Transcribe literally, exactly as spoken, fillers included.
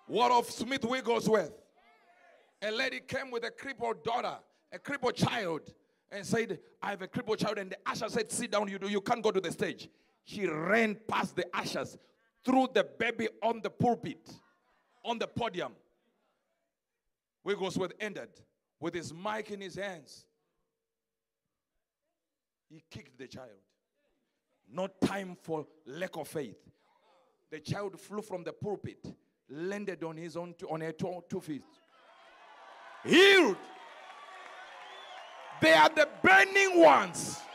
What of Smith Wigglesworth? A lady came with a crippled daughter, a crippled child, and said, I have a crippled child. And the usher said, sit down, you, do, you can't go to the stage. She ran past the ushers, threw the baby on the pulpit, on the podium. Wigglesworth ended with his mic in his hands. He kicked the child. No time for lack of faith. The child flew from the pulpit, landed on his own two, on her two, two feet. Healed. They are the burning ones.